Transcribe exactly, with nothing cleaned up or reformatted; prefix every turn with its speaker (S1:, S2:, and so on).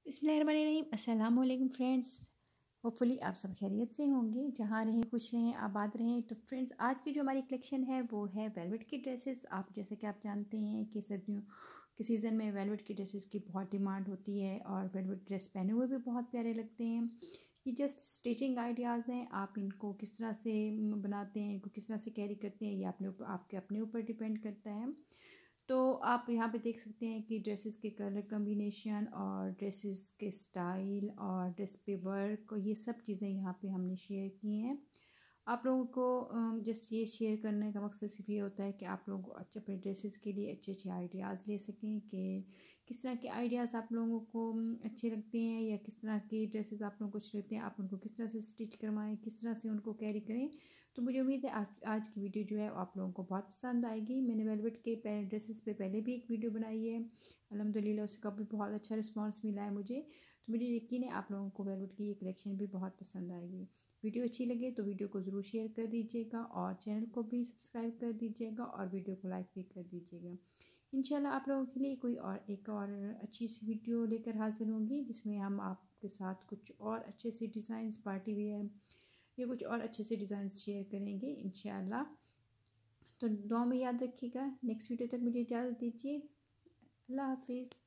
S1: बिस्मिल्लाहिर्रहमानिर्रहीम। अस्सलाम वालेकुम फ्रेंड्स। होपफुली आप सब खैरियत से होंगे, जहाँ रहें खुश रहें आबाद रहें। तो फ्रेंड्स, आज की जो हमारी कलेक्शन है वो है वेलवेट की ड्रेसेस। आप जैसे कि आप जानते हैं कि सर्दियों के सीज़न में वेलवेट की ड्रेसेस की बहुत डिमांड होती है और वेलवेट ड्रेस पहने हुए भी बहुत प्यारे लगते हैं। ये जस्ट स्टिचिंग आइडियाज़ हैं, आप इनको किस तरह से बनाते हैं, इनको किस तरह से कैरी करते हैं, ये अपने ऊपर आपके अपने ऊपर डिपेंड करता है। तो आप यहाँ पे देख सकते हैं कि ड्रेसेस के कलर कम्बिनेशन और ड्रेसेस के स्टाइल और ड्रेस पे वर्क, ये सब चीज़ें यहाँ पे हमने शेयर की हैं। आप लोगों को जस्ट ये शेयर करने का मकसद सिर्फ ये होता है कि आप लोगों को अच्छे अपने ड्रेसेस के लिए अच्छे अच्छे आइडियाज़ ले सकें कि किस तरह के आइडियाज़ आप लोगों को अच्छे लगते हैं या किस तरह के ड्रेसेस आप लोगों को अच्छे लगते हैं, आप उनको किस तरह से स्टिच करवाएं, किस तरह से उनको कैरी करें। तो मुझे उम्मीद है आज आज की वीडियो जो है आप लोगों को बहुत पसंद आएगी। मैंने वेलवेट के ड्रेसेस पे पहले भी एक वीडियो बनाई है, अल्हम्दुलिल्लाह उसका भी बहुत अच्छा रिस्पांस मिला है मुझे। तो मुझे यकीन है आप लोगों को वेलवेट की ये कलेक्शन भी बहुत पसंद आएगी। वीडियो अच्छी लगे तो वीडियो को ज़रूर शेयर कर दीजिएगा और चैनल को भी सब्सक्राइब कर दीजिएगा और वीडियो को लाइक भी कर दीजिएगा। इंशाल्लाह आप लोगों के लिए कोई और एक और अच्छी सी वीडियो लेकर हाजिर होंगी, जिसमें हम आपके साथ कुछ और अच्छे से डिज़ाइंस पार्टी वेयर या कुछ और अच्छे से डिज़ाइन शेयर करेंगे इंशाल्लाह। तो दुआ में याद रखिएगा। नेक्स्ट वीडियो तक मुझे इजाज़त दीजिए। अल्लाह हाफिज़।